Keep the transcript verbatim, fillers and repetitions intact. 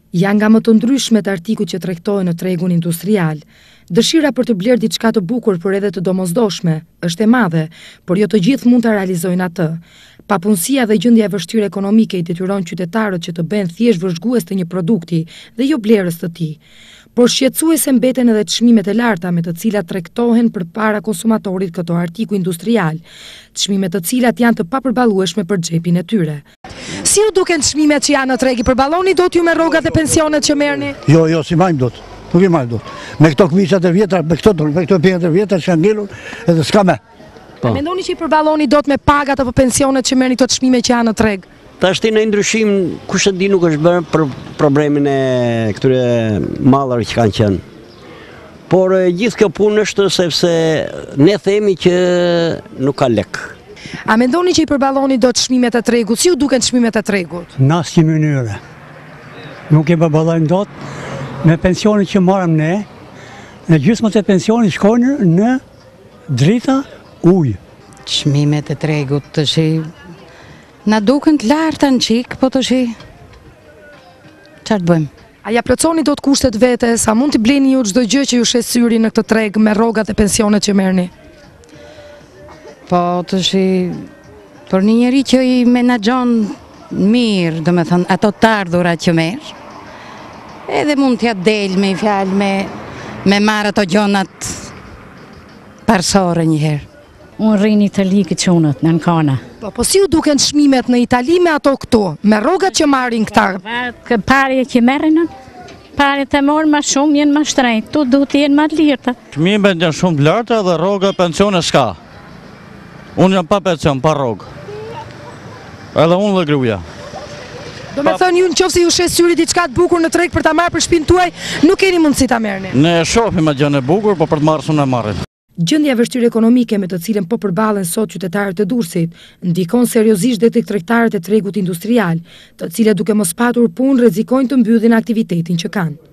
Janë nga më të ndryshmet artikuj që tregtojnë në tregun industrial. Dëshira për të blerë diçka të bukur por edhe të domosdoshme është e madhe, por jo të gjithë mund ta realizojnë atë. Papunësia dhe gjendja e vështirë ekonomike i detyron qytetarët që të bëhen thjesht vëzhgues të një produkti dhe jo blerës të tij. Por shqetësuese mbeten edhe çmimet e larta me të cilat tregtohen përpara konsumatorit këto artikuj industrial, çmime të cilat janë të papërballueshme për xhepin e tyre. Si ju duken çmimet që janë në treg? I përballoni dot ju me rrogat e pensionet që merrni? Jo, jo, si majmë dot. Nuk i majmë dot. Me këto këmishat e vjetra, me këto me këto pjesët e vjetra që kanë ngelur, edhe s'ka më. Po. Mendoni që i përballoni dot me pagat apo pensionet që merrni këto çmime që janë në treg? Tash ti në ndryshim, kush e di nuk është bërë për problemin e këtyre mallrave që kanë qenë. Por gjithë kjo punë është sepse ne themi që nuk ka lek. A mendoni që i përballoni dot çmimet e tregut? Si ju duken çmimet e tregut? Në asnjë mënyrë. Nuk i përballojmë dot me pensionin që marrim ne. Në gjysmën e pensionit shkojnë në drita ujë. Çmimet e tregut të shi na duken të larta në qik, po të shi çfarë të bëjmë? A ja plotësoni dot kushtet vetes? A mund t'i bleni ju çdo gjë që ju shes syri në këtë treg me rrogat e pensionet që merrni? Po të shi për një njeri që i menaxhon mirë, do me thënë, ato të ardhura që merr, edhe mund t'ja del me fjalë me me marrë ato gjonat parsore një herë. Unë rrinë në Itali këtë qunët, në Ancona. Po, po si ju duken çmimet në Itali me ato këtu, me rrogat që marrin këta? Parje që merrin, parjet e morën më shumë jenë më shtrenjtë, tu duhet të jenë më të lirta. Çmimet janë shumë të larta dhe rroga pensione s'ka. Unë jam pa pension, pa rrogë. Edhe unë dhe gruaja. Do me thënë ju në qoftë se ju shes syri diçka të bukur në treg për ta marrë për shtëpinë tuaj, nuk keni mundësi ta merrni. Ne shohim atë gjën e bukur, po për të marrë s'unë e marrim. Gjendja e vështirë ekonomike me të cilën po përballen sot qytetarët e Durrësit ndikon seriozisht dhe tek tregtarët e tregut industrial, të cilët duke mos patur punë rrezikojnë të mbyllin aktivitetin që kanë.